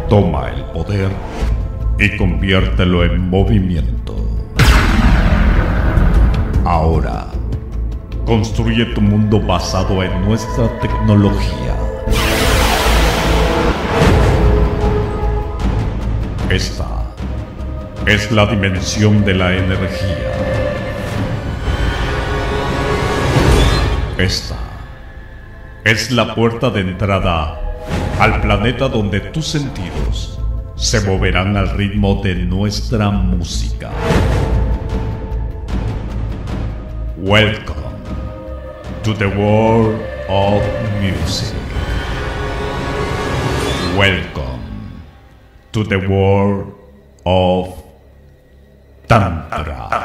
Toma el poder y conviértelo en movimiento. Ahora, construye tu mundo basado en nuestra tecnología. Esta es la dimensión de la energía. Esta es la puerta de entrada al planeta donde tus sentidos se moverán al ritmo de nuestra música. Welcome to the world of music. Welcome to the world of Tantra.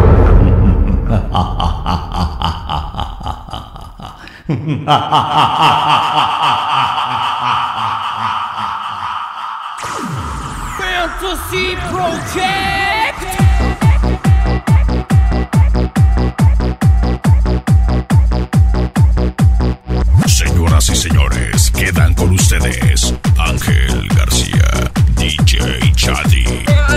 Fantasy Project. Señoras y señores, quedan con ustedes Ángel García, DJ Chadi.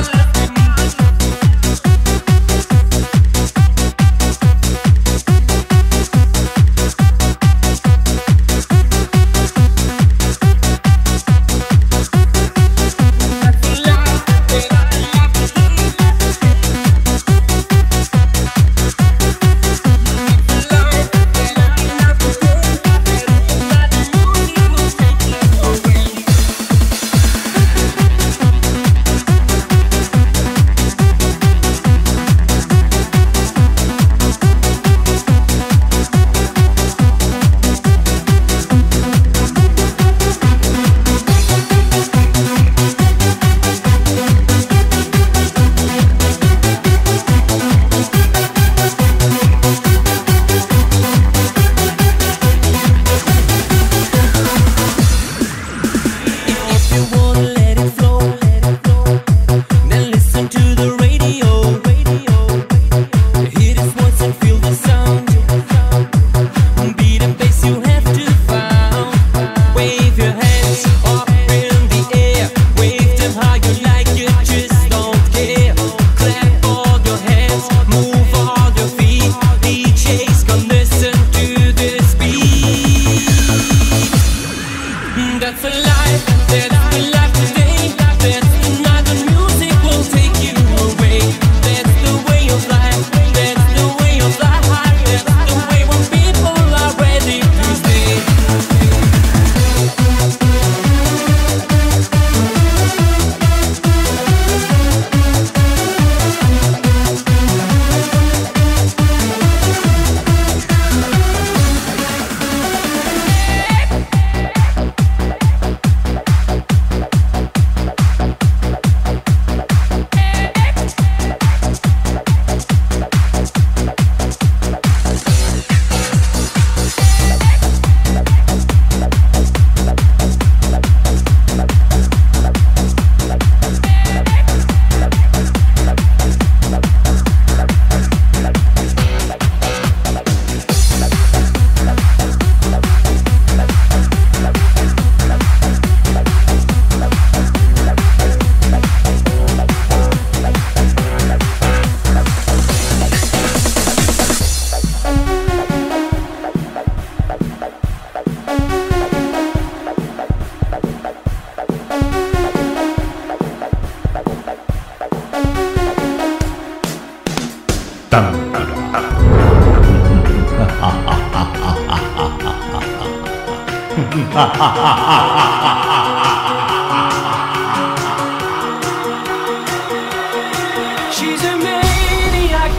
She's a maniac,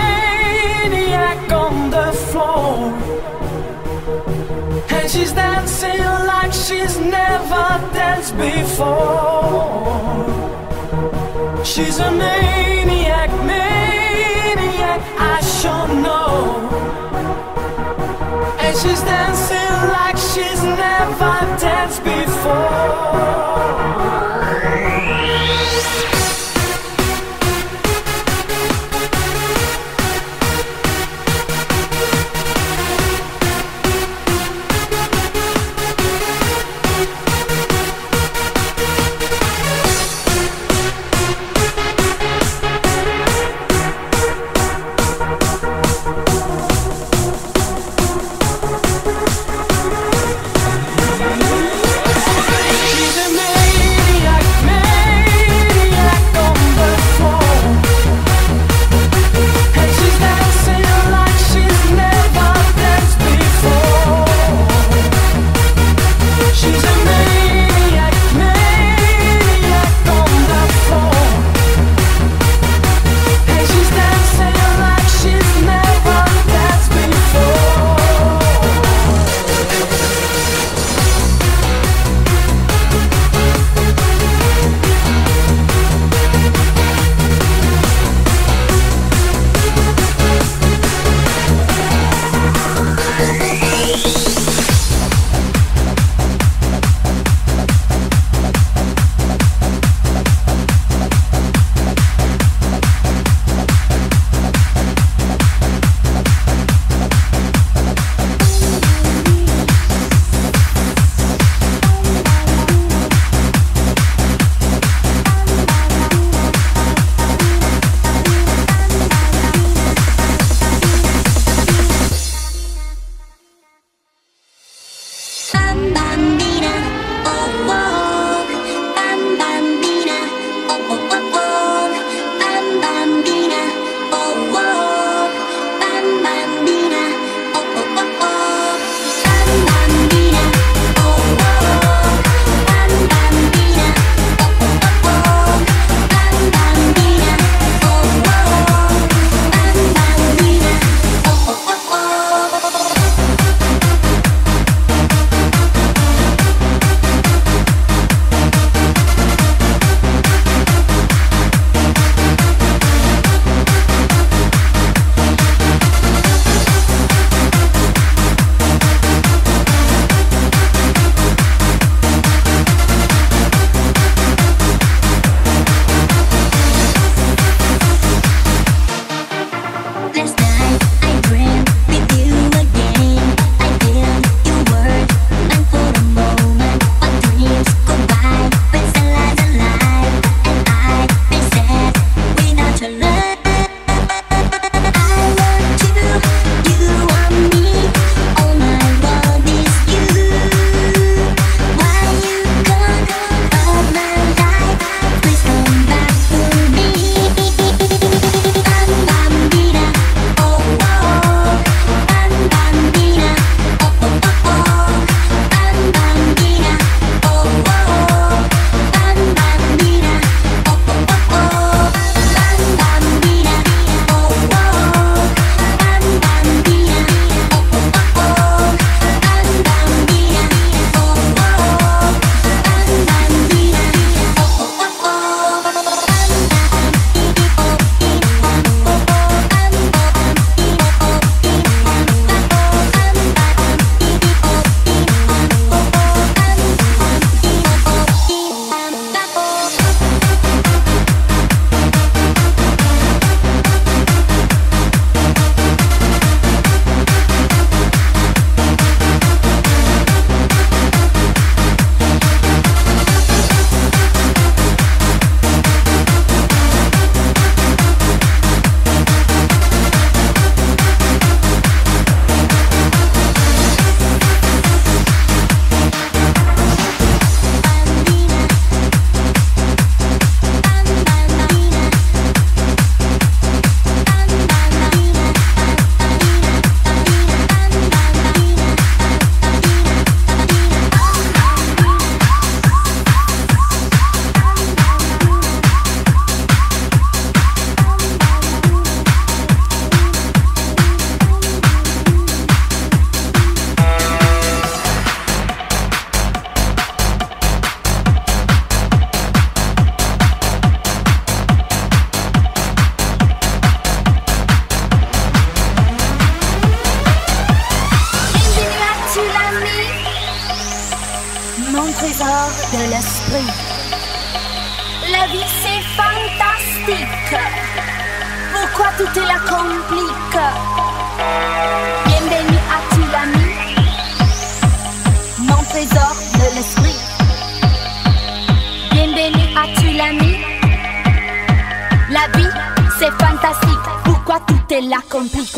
maniac on the floor, and she's dancing like she's never danced before. She's a maniac, maniac, I sure know. And she's dancing like she's never danced before. trésor de l'esprit. La vie c'est fantastique. Pourquoi tout te la complique? Bienvenue à tu l'ami, mon trésor de l'esprit. Bienvenue à tu l'ami. La vie c'est fantastique. Pourquoi tout te la complique?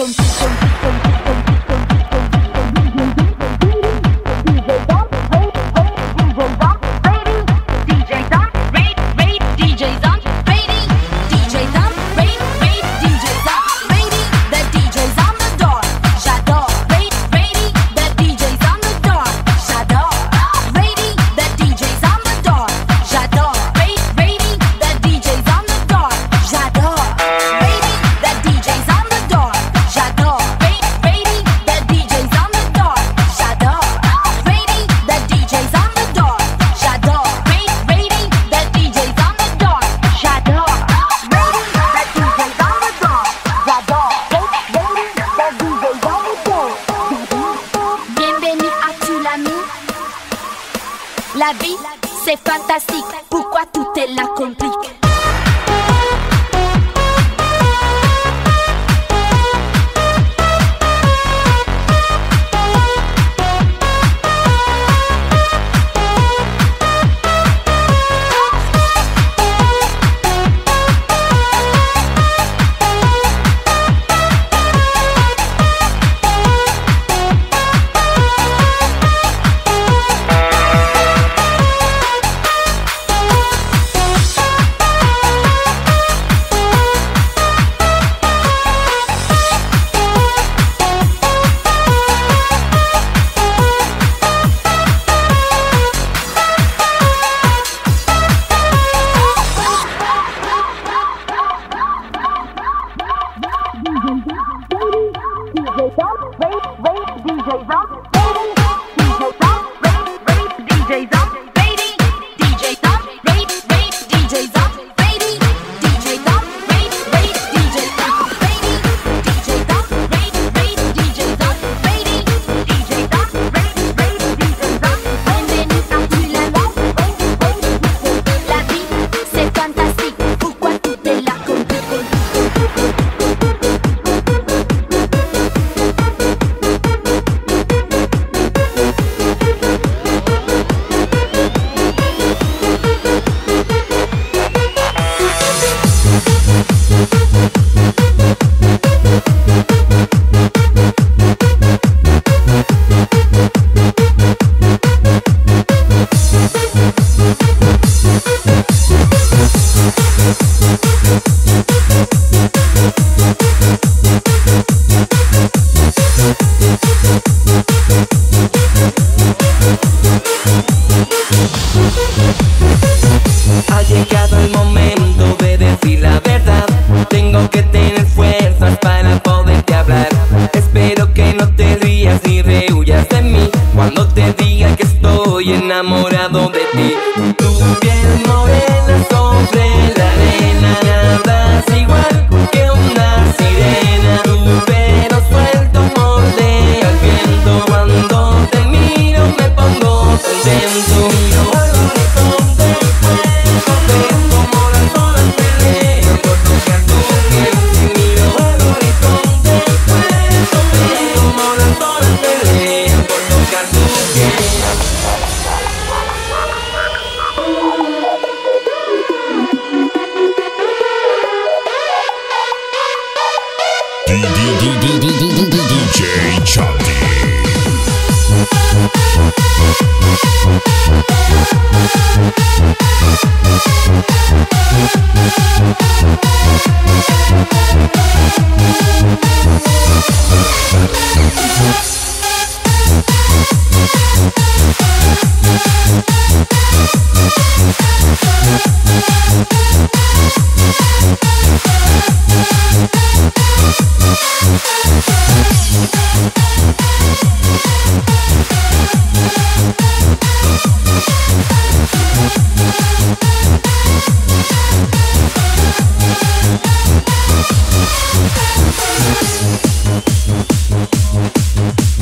La vie, c'est fantastique. Pourquoi tout te la complique? Ha llegado el momento de decir la verdad. Tengo que tener fuerzas para poderte hablar. Espero que no te rías ni rehuyas de mí cuando te diga que estoy enamorado de ti. Tu piel morena sobre la arena, nadas igual que una sirena. Tu pelo suelto moldea el viento. Cuando te miro me pongo contento. DJ Chati. We'll be right back.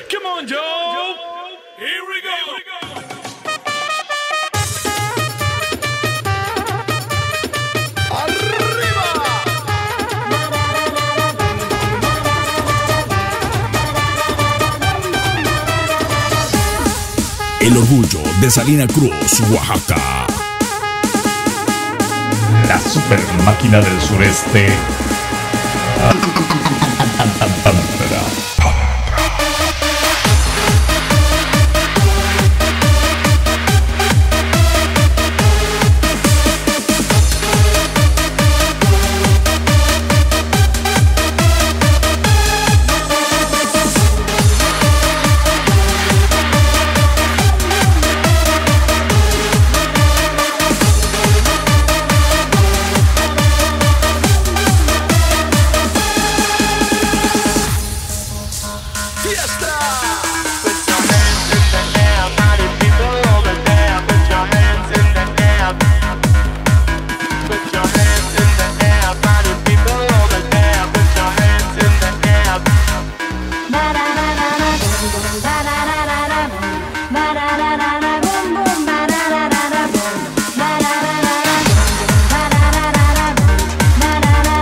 Come on, Joe. Here we go. El orgullo de Salina Cruz, Oaxaca. La super máquina del sureste.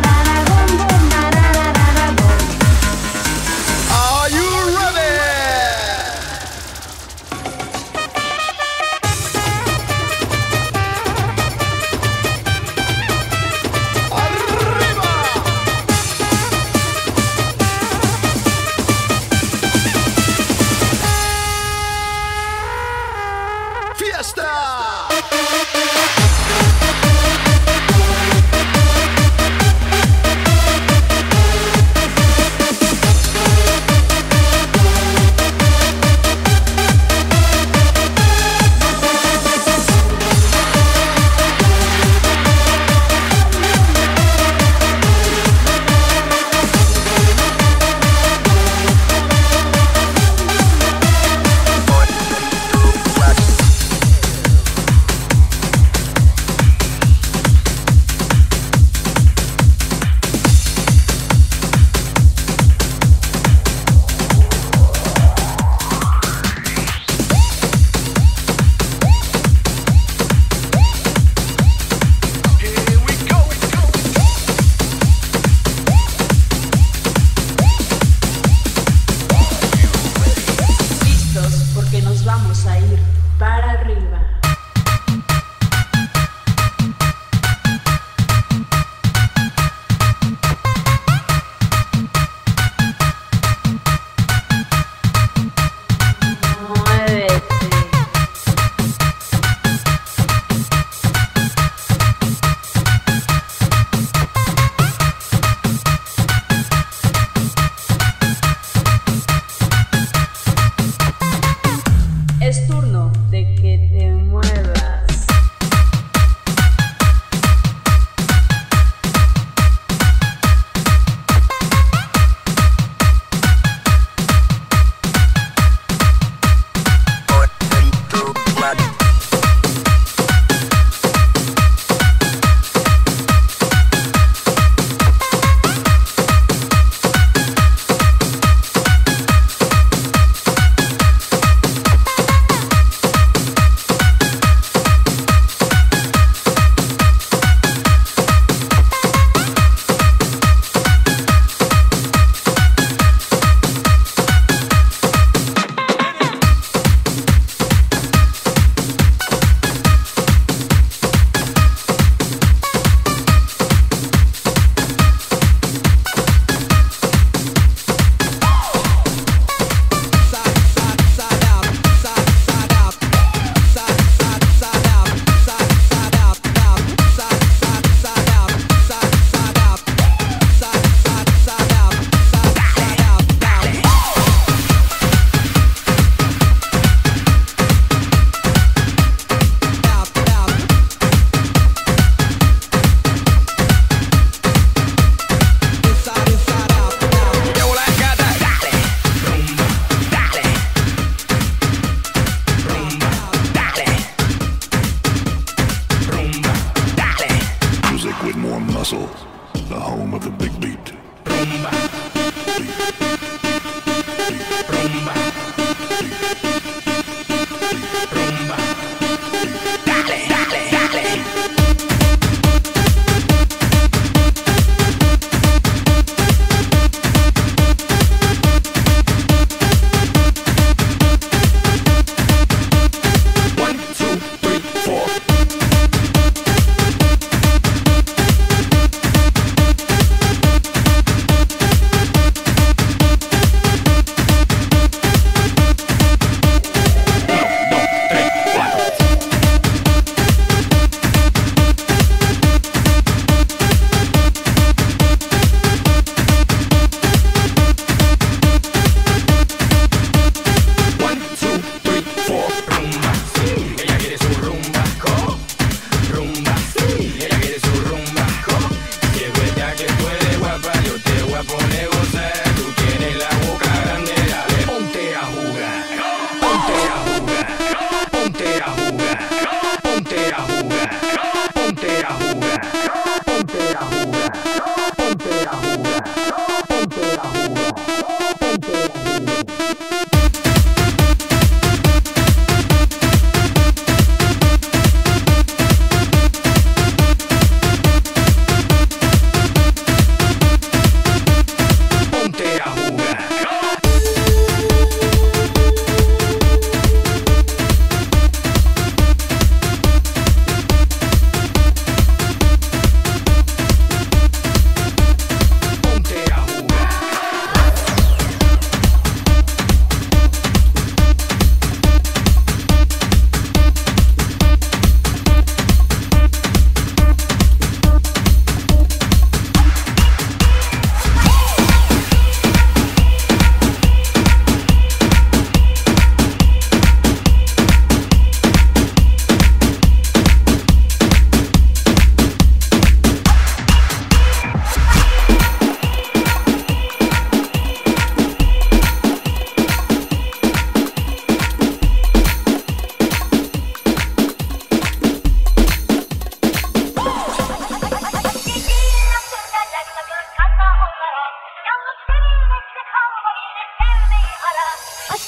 Are you ready?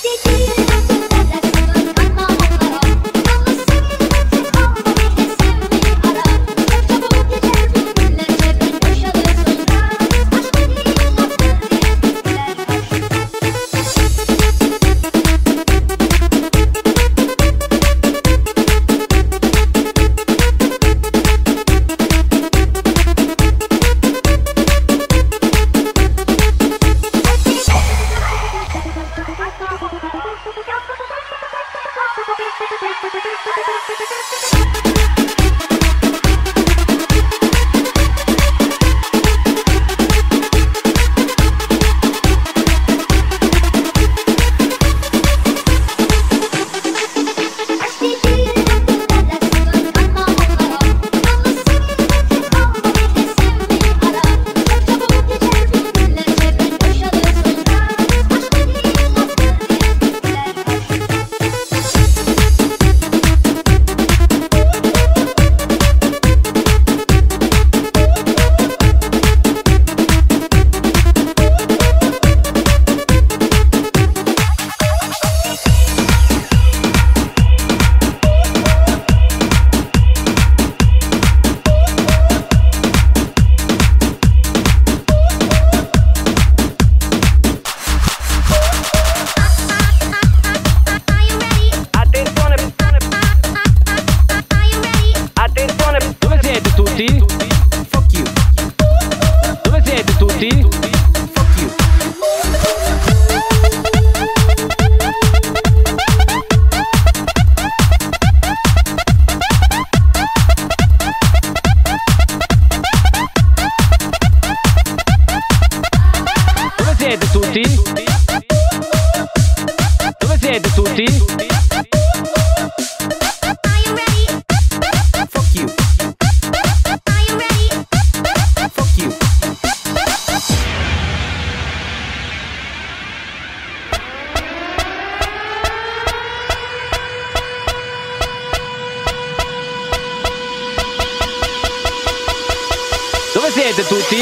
Dove siete tutti?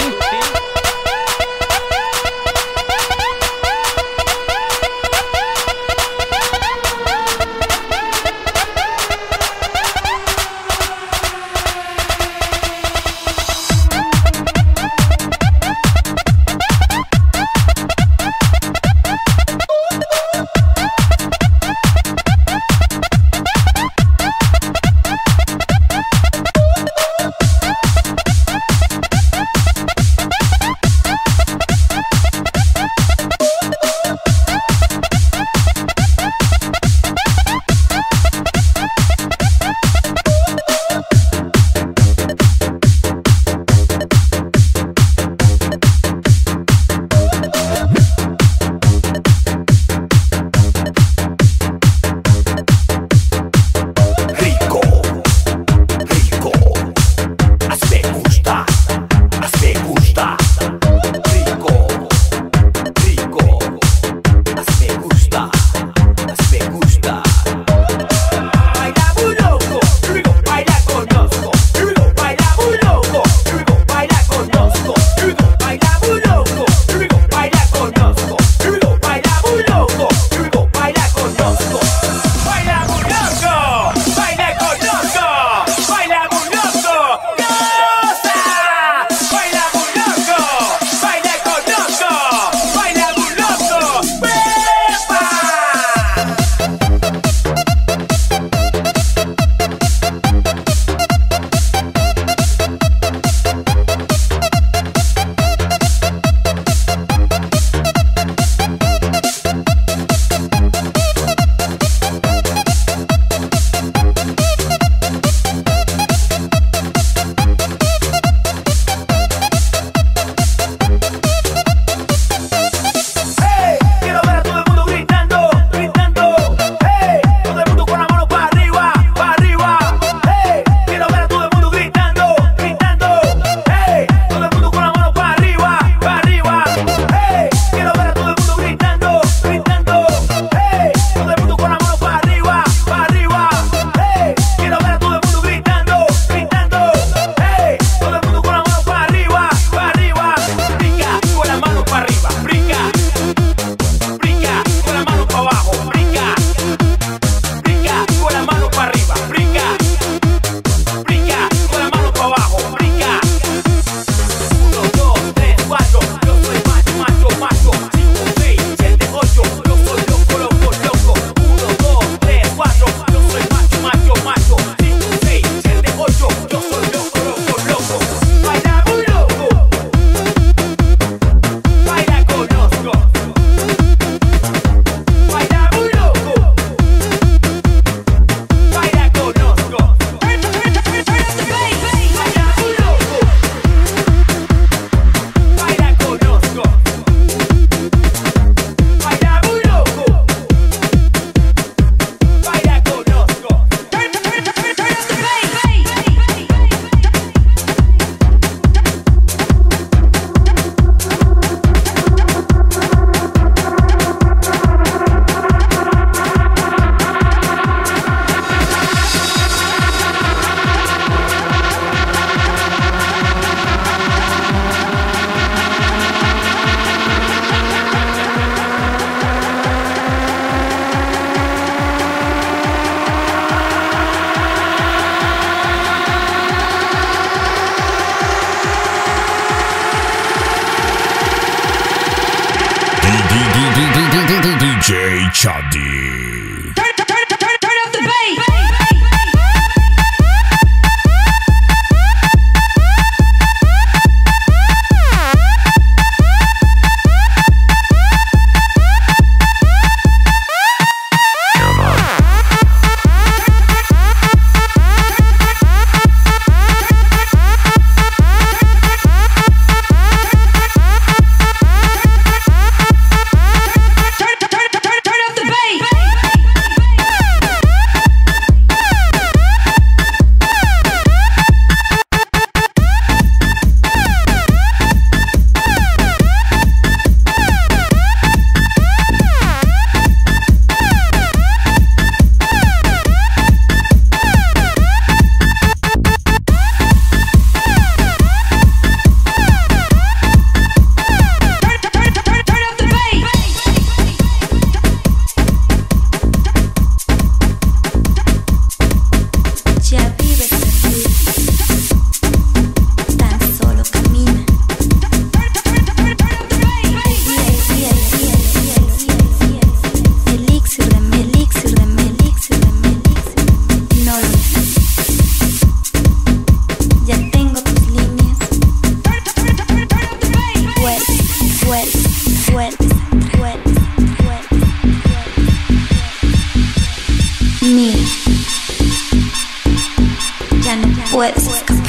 puedes escapar.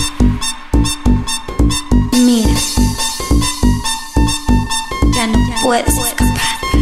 Mira, ya no puedes escapar.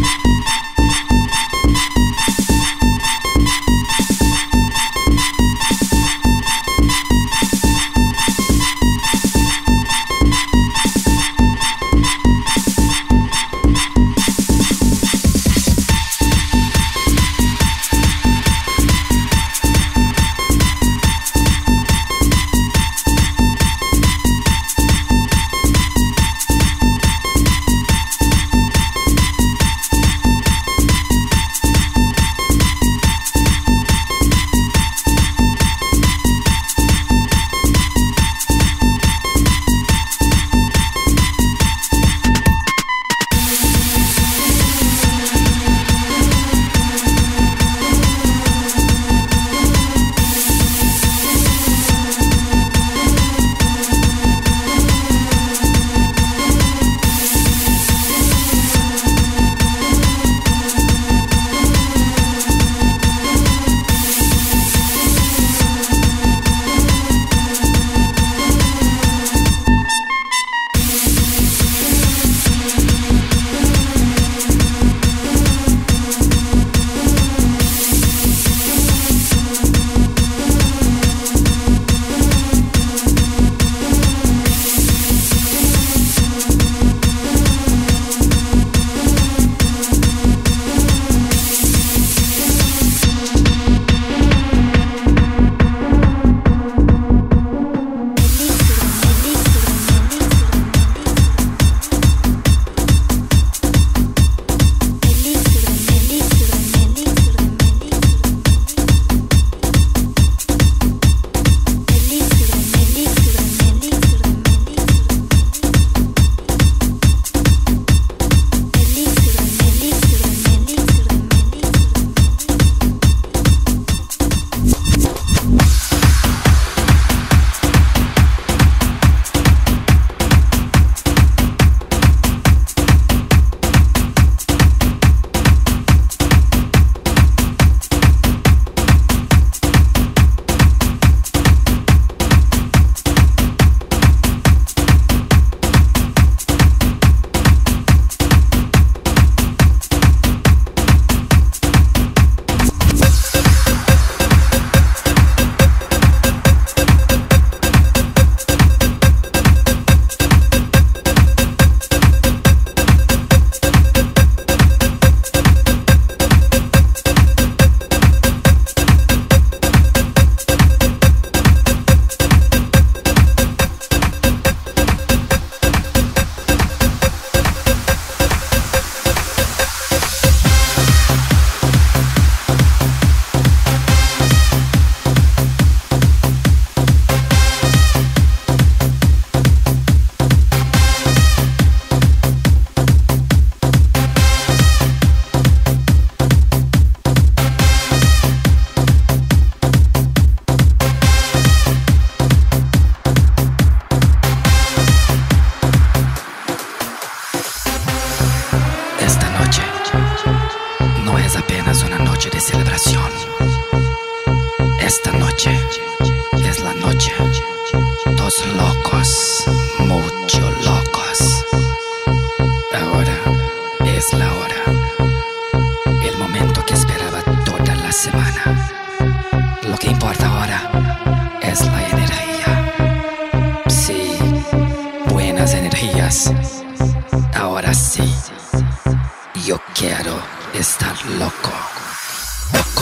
Esta noche es la noche. Dos locos, mucho locos. Ahora es la hora. El momento que esperaba toda la semana. Lo que importa ahora es la energía. Sí, buenas energías. Ahora sí, yo quiero estar loco. Loco.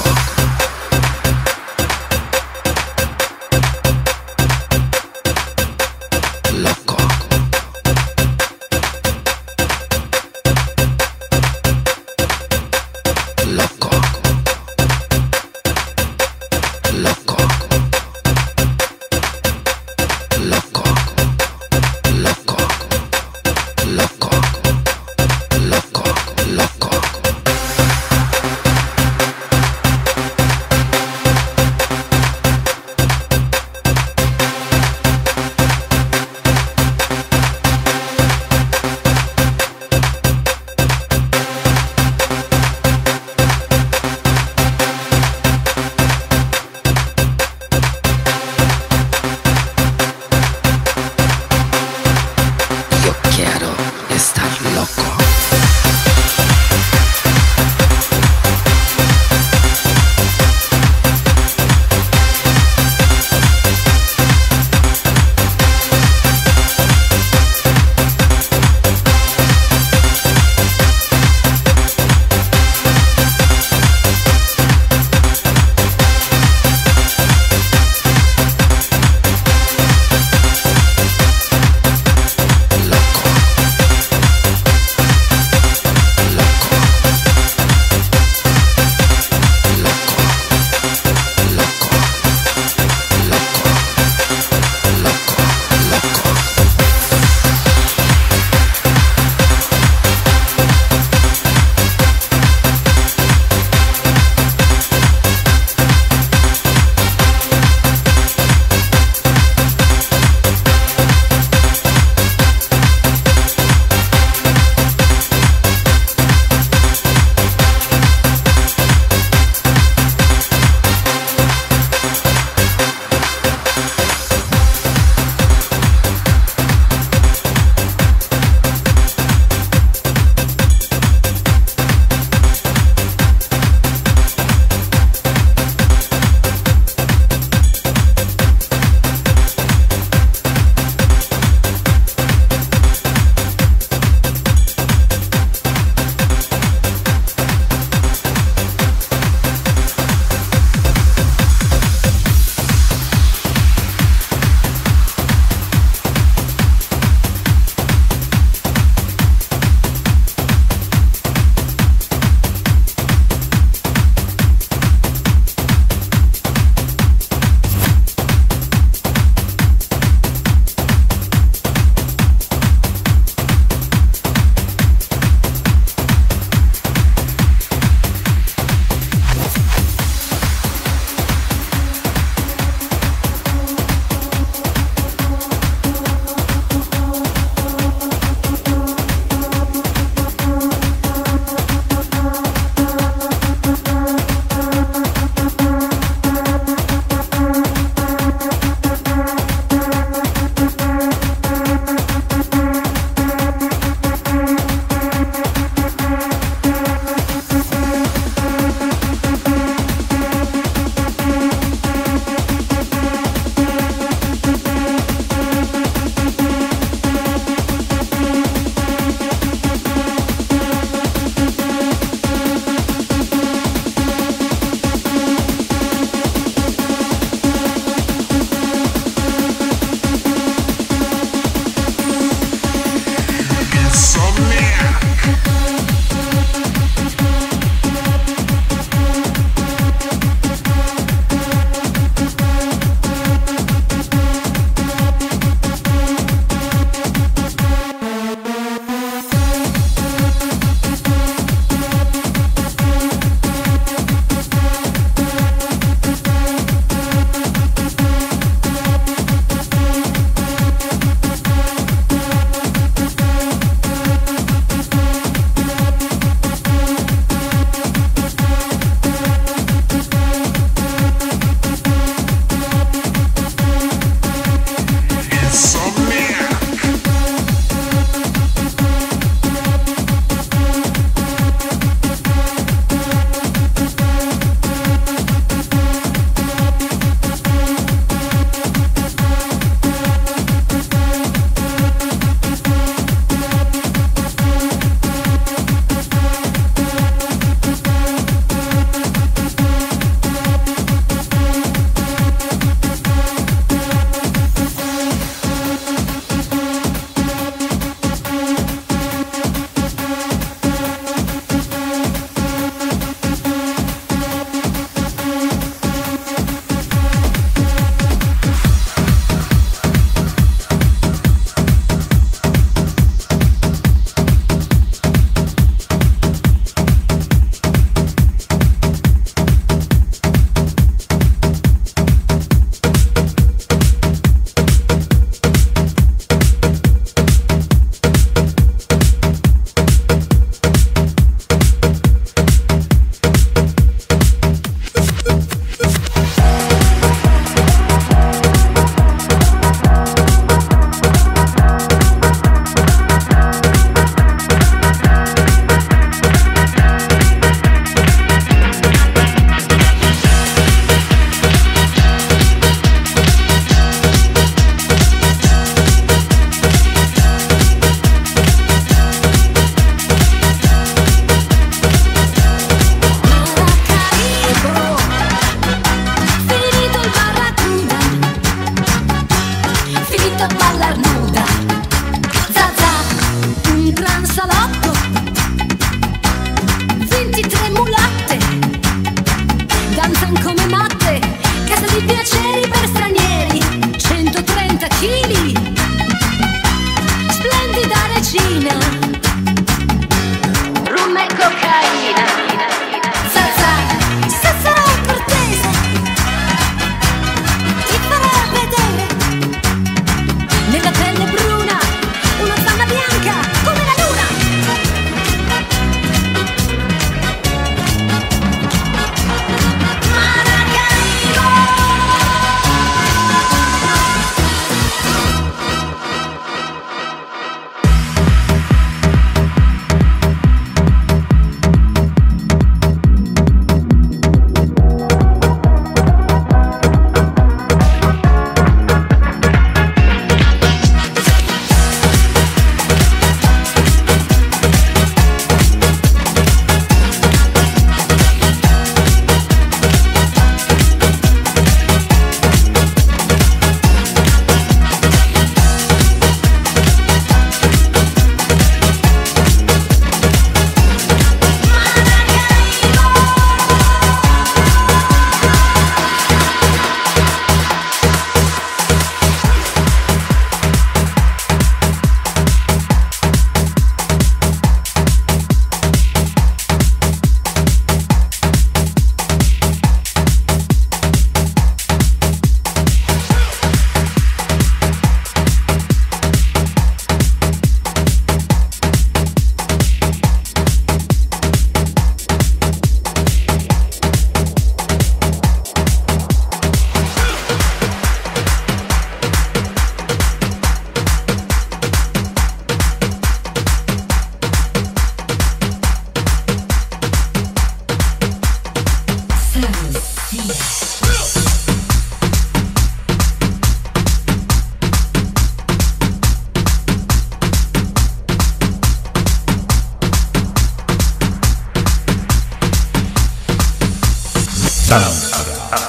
Tantra.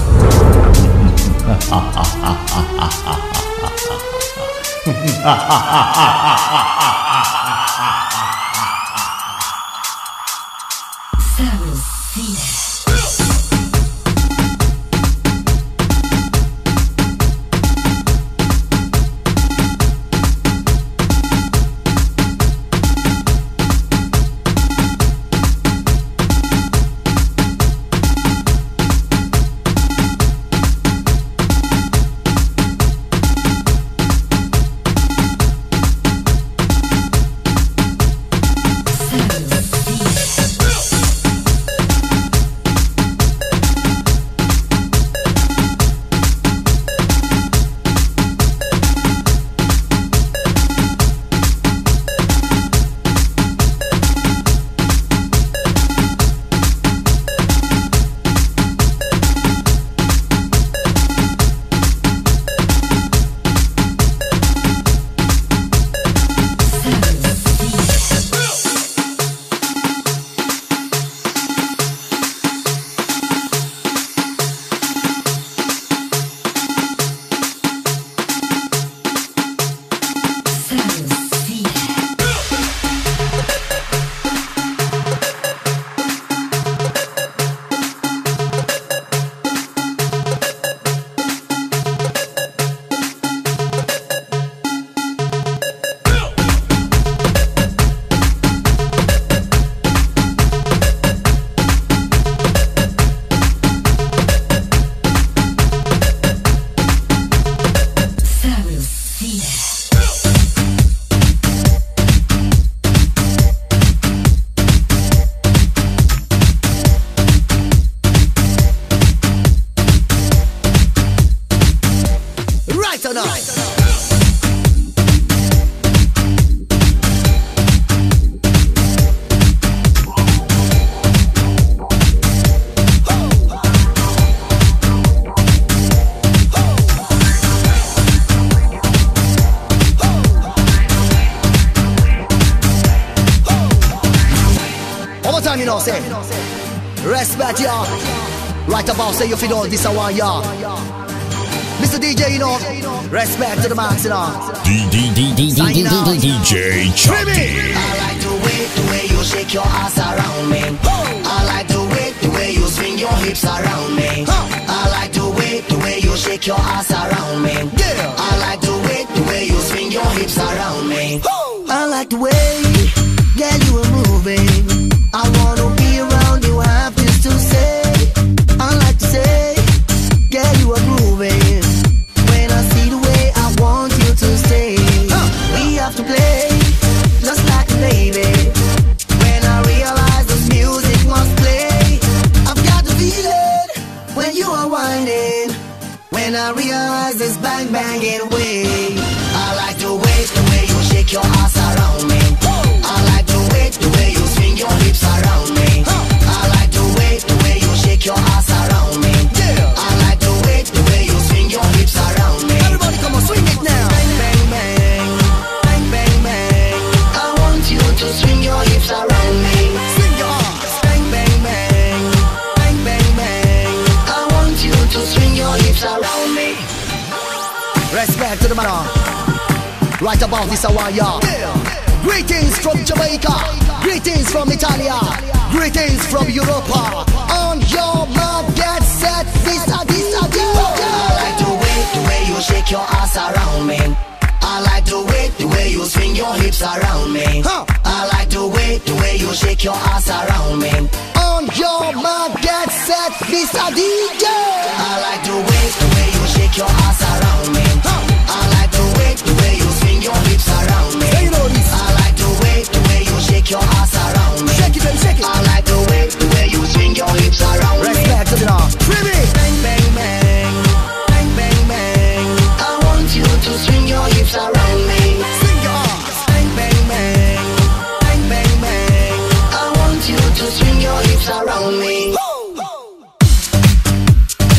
Time, you know, say respect, y'all. Right about say you feel all this I want, y'all. Mr. DJ, you know, respect to the max, you know. DJ Chucky. I like the way you shake your ass around me. I like the way you swing your hips around me. I like the way you shake your ass around me. I like the way you swing your hips around me. I like the way, yeah, you are moving. I wanna be around you, have this to say. I like to say, yeah, you are grooving. When I see the way I want you to stay. We have to play, just like a baby. When I realize this music must play. I've got the feeling, when you are whining. When I realize this bang banging way. I like the way you shake your ass around me. I like the way you swing your hips around me. I like the way you shake your ass around me. I like the way you swing your hips around me. Everybody come on, swing it now. Bang bang bang, bang bang bang. I want you to swing your hips around me. Swing your arms. Bang bang bang, bang bang bang. I want you to swing your hips around me. Respect to the man. Right about this I want y'all. Greetings from Jamaica. Greetings from Italia. Greetings from Europa. On your mark, get set. This I like the way you shake your ass around me. I like the way you swing your hips around me. I like the way you shake your ass around me. On your mark, get set. This DJ. I like the way you shake your ass around me. I like the way you swing your hips around me. I like the way you shake your ass around me. Shake it, baby, shake it. I like the way you swing your hips around me. Respect to the law. Bang bang bang, bang bang bang. I want you to swing your hips around me. Swing your arms. Bang bang bang, bang bang bang. I want you to swing your hips around me.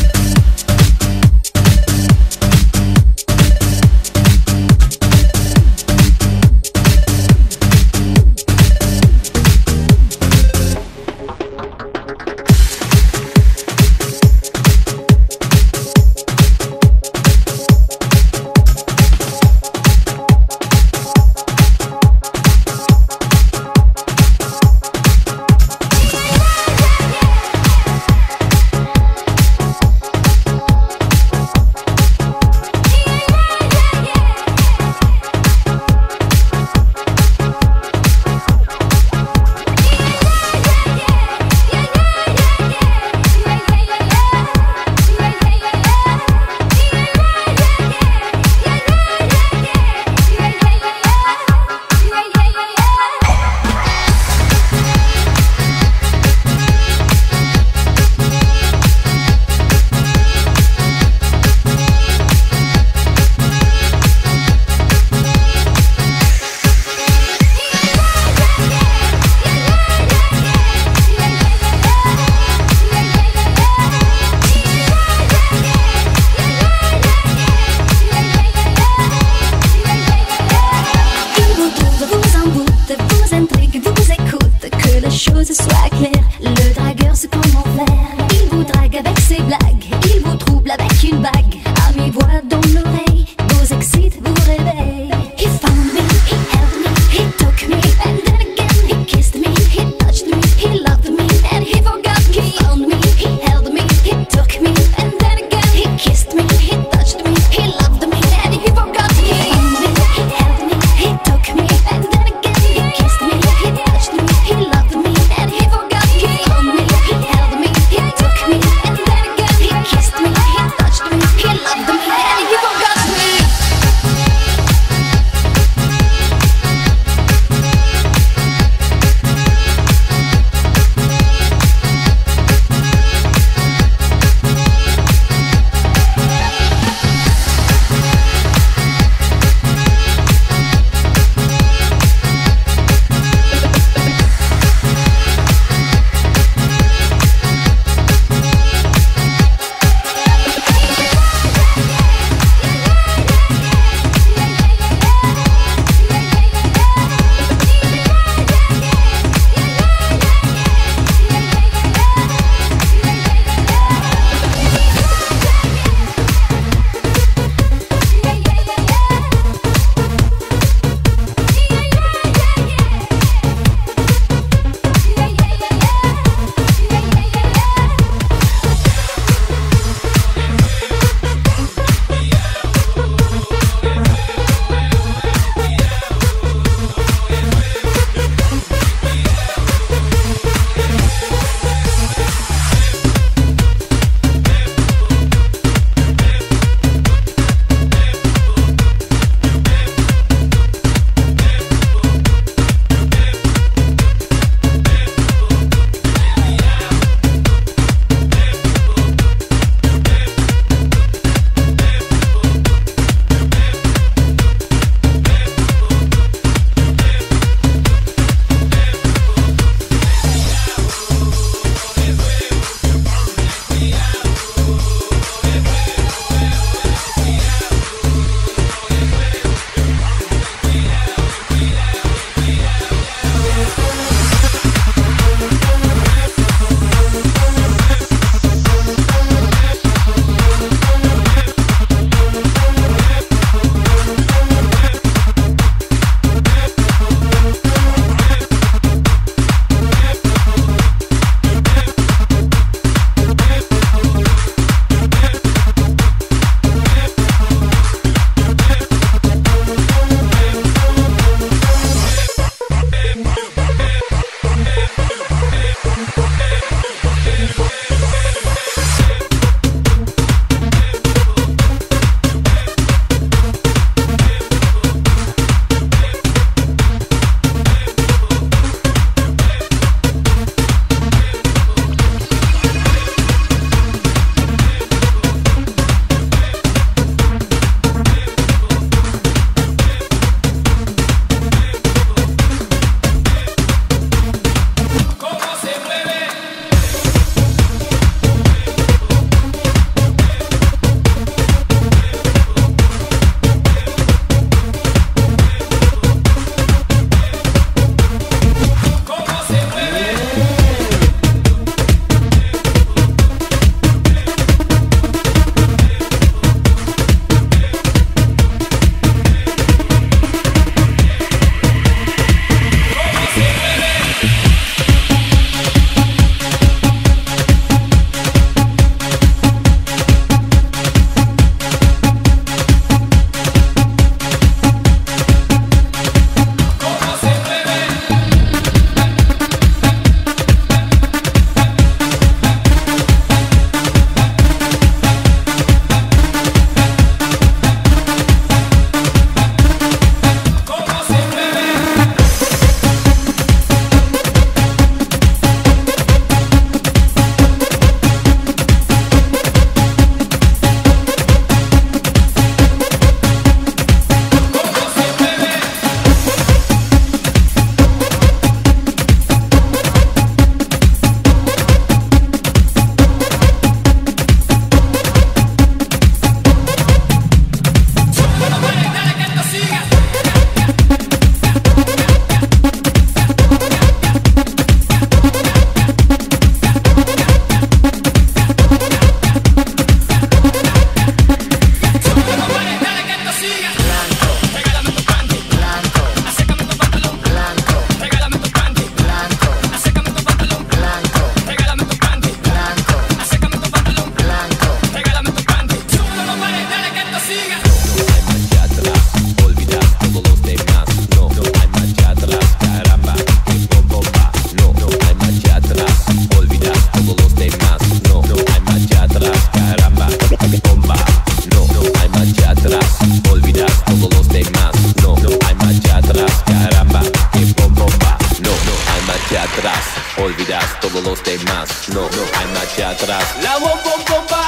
hay marcha atrás. La bomba.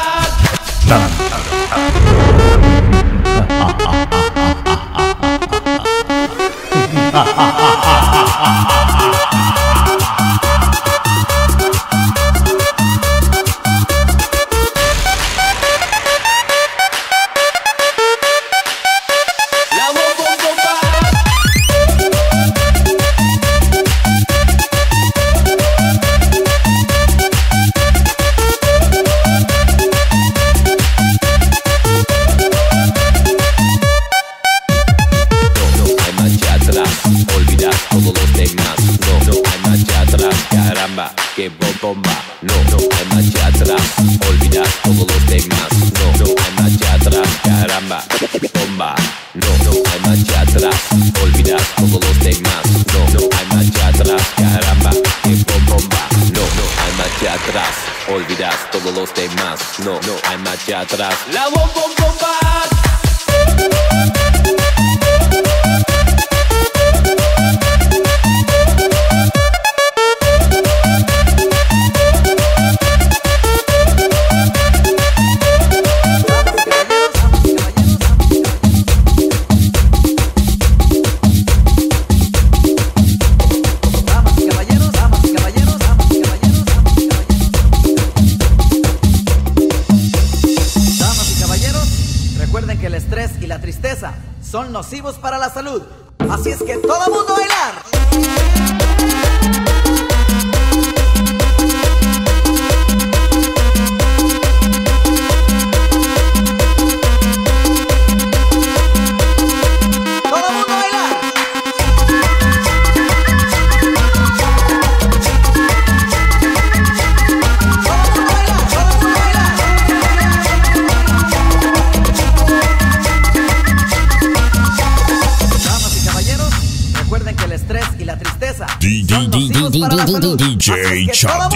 Que bomba, no hay marcha atrás, olvida todos los demás, no hay marcha atrás, caramba, bomba, no hay marcha atrás, olvida todos los demás, no hay marcha atrás, caramba, que bomba, no hay marcha atrás, olvidas todos los demás, no hay marcha atrás, la bomba. Son nocivos para la salud. Así es que todo mundo a bailar. DJ Chati.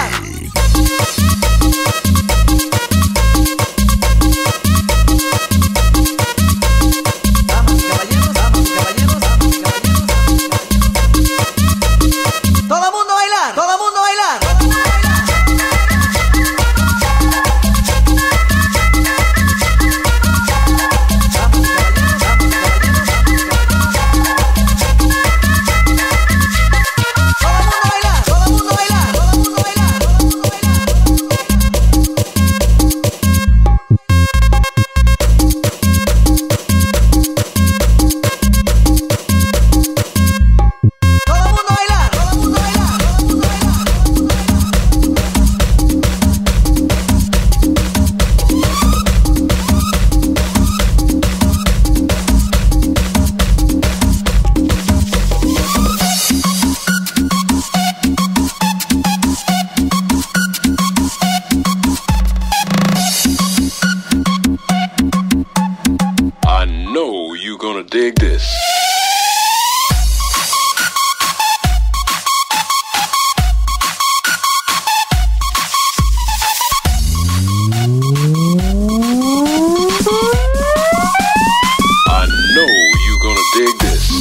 Dig this. I know you're gonna dig this.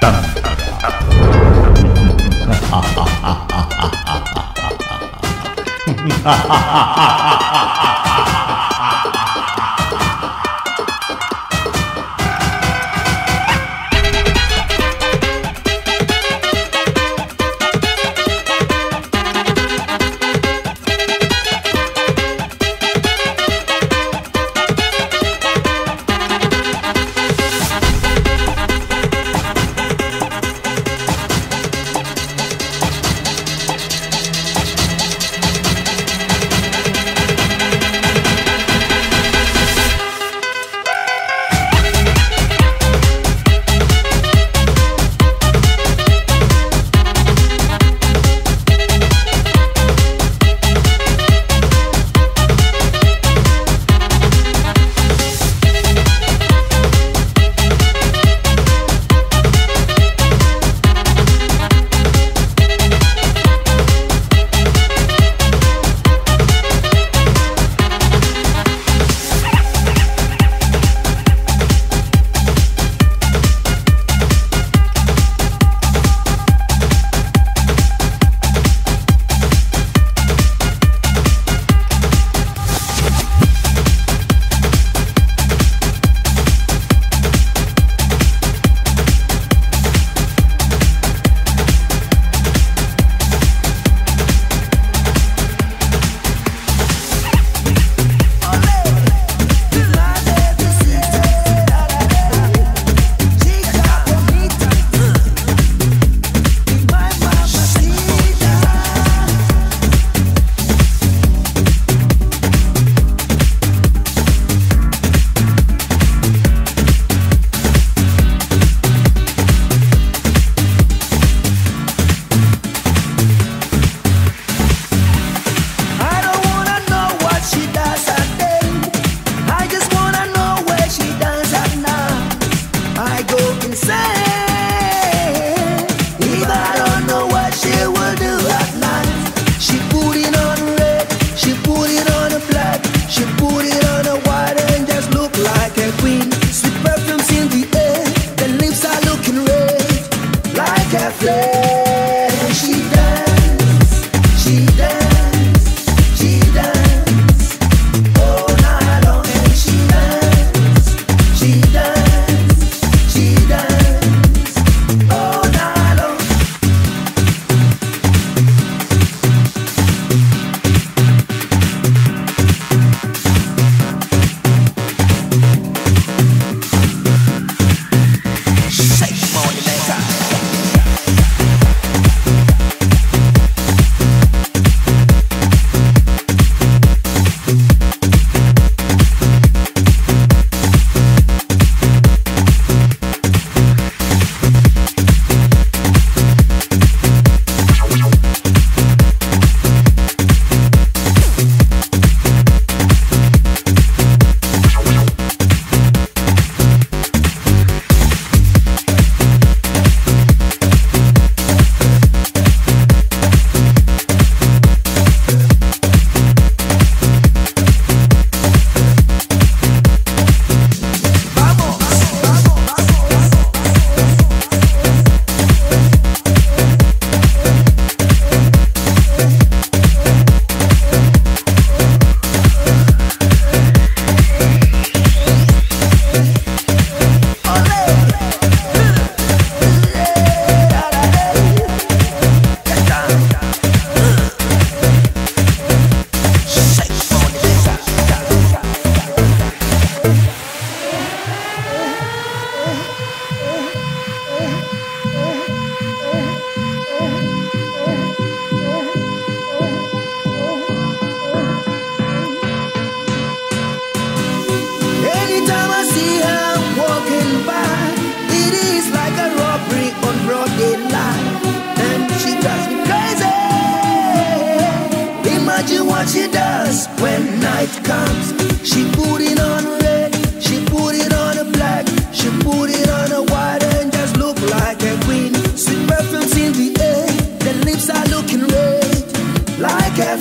what she does when night comes. She put it on red, she put it on a black, she put it on a white and just look like a queen. Sweet perfumes in the air, the lips are looking red, like a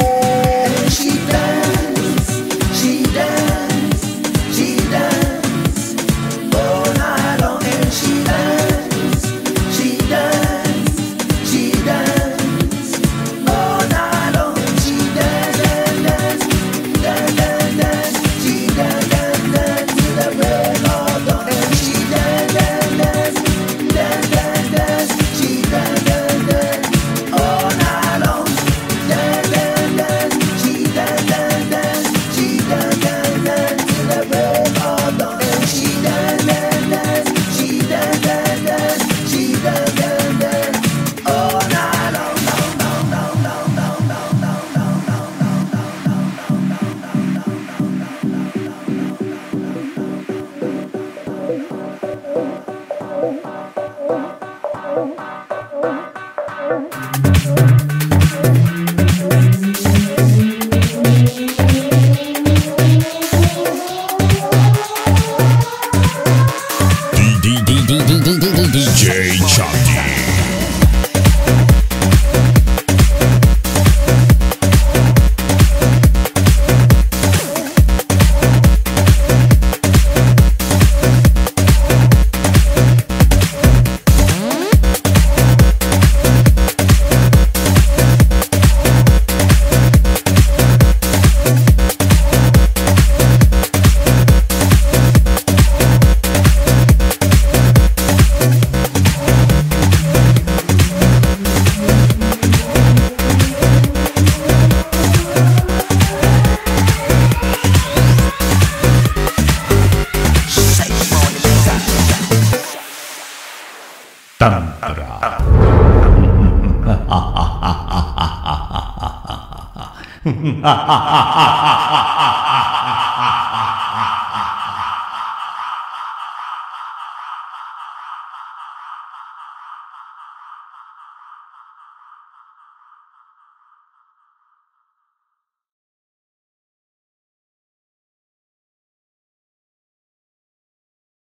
flame. She dance, she dance, she dance all night long, and she dance, DJ Chucky. Tantra.